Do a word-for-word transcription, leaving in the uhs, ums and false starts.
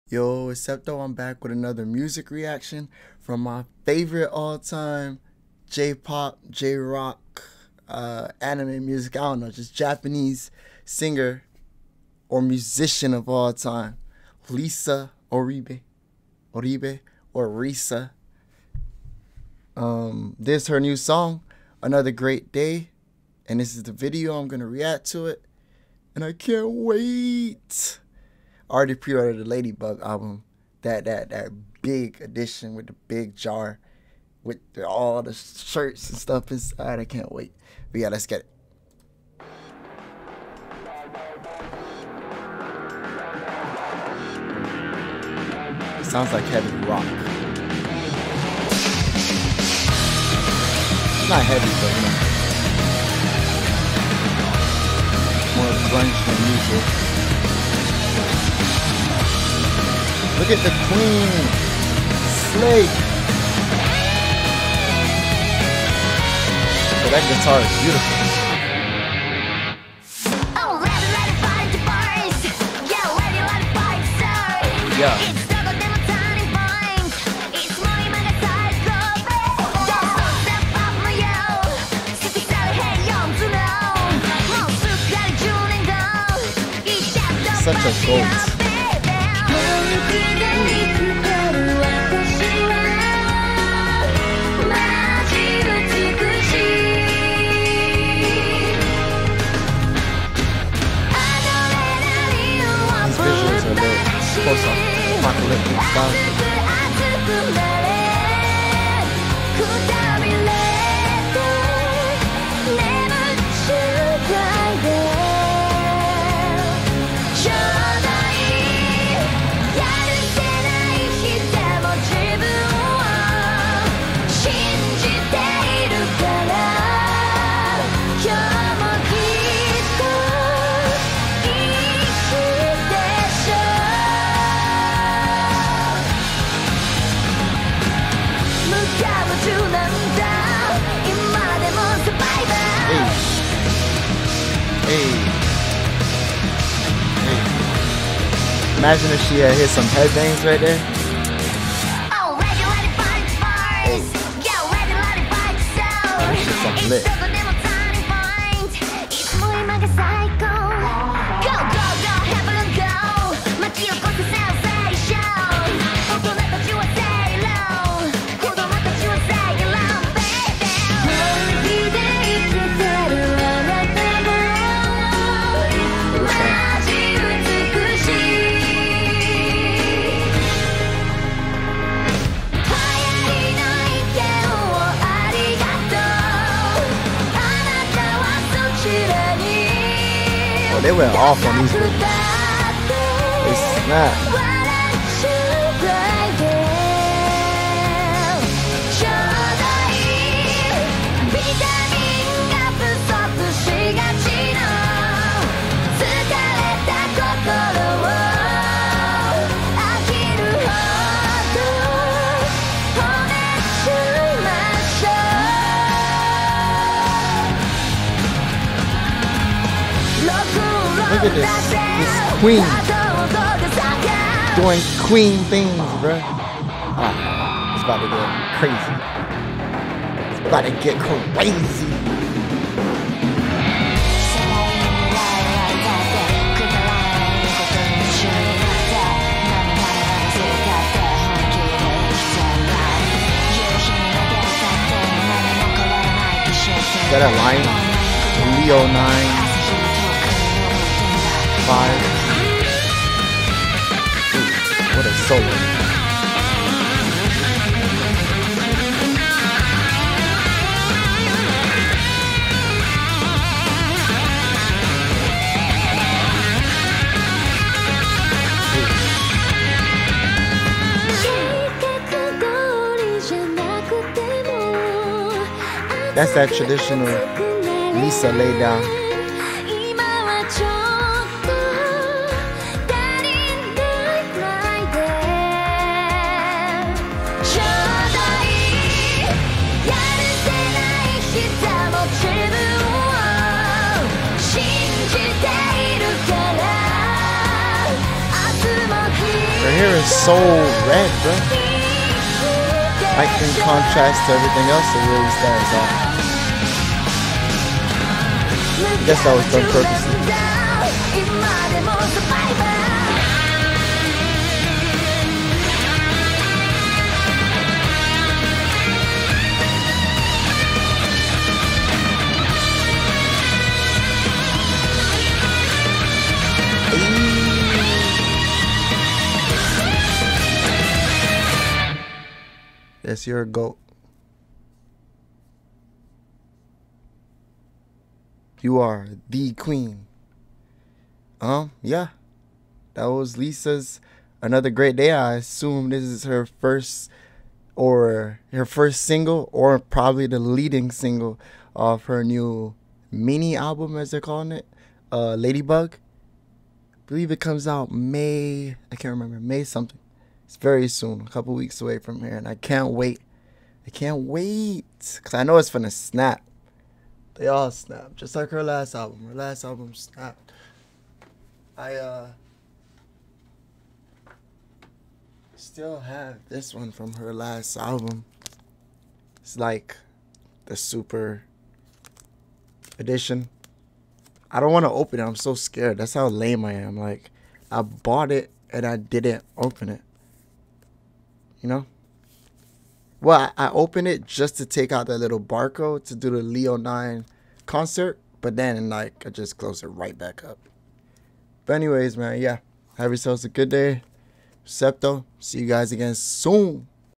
Yo, it's Septo. I'm back with another music reaction from my favorite all-time J-pop, J-rock, uh, anime music. I don't know, just Japanese singer or musician of all time, LiSA Oribe, Oribe or LiSA. Um, this is her new song, Another Great Day, and this is the video. I'm gonna react to it, and I can't wait. I already pre-ordered the LADYBUG album, that that that big edition with the big jar, with the, all the shirts and stuff inside. I can't wait. But yeah, let's get it. It sounds like heavy rock. It's not heavy, but you know, more grunge than usual. Look at the queen. Slay. But that guitar is beautiful. Oh, let it, let it fight the bars. Yeah, let it, let it fight the stars. Yeah. It's double them turning points. It's money man aside go. Don't step up my yo. Sticky style hey young to know. Most of that June and go. Such a gold. Close up, apocalyptic style. Hey. Hey. Imagine if she had hit some headbangs right there. Oh, ready, ready, fight bars. Yo, ready, ready, fight so. This shit's some lit. It's muy mega psycho. Go, go, go, have a go. Machi o kosu sensation. Otomo tachi wa say low. Kodomo tachi wa say low, baby. They went off on these videos. They snapped. Look at this, this queen doing queen things, bruh. Ah, it's about to get crazy. It's about to get crazy. Is that a line? Leo nine. Five. Ooh, what a solo. That's that traditional LiSA lay down. Her hair is so red, bro. Like in contrast to everything else, it really stands out. I guess that was done purposely. Yes, you're a goat. You are the queen. Um, yeah. That was LiSA's Another Great Day. I assume this is her first or her first single, or probably the leading single of her new mini album, as they're calling it. Uh, Ladybug. I believe it comes out May, I can't remember, May something. It's very soon, a couple weeks away from here, and I can't wait. I can't wait, because I know it's gonna snap. They all snap, just like her last album. Her last album snapped. I uh still have this one from her last album. It's like the super edition. I don't want to open it. I'm so scared. That's how lame I am. Like, I bought it and I didn't open it. You know? Well, I, I opened it just to take out that little barcode to do the Leo nine concert. But then, like, I just closed it right back up. But anyways, man, yeah. Have yourselves a good day. Septo. See you guys again soon.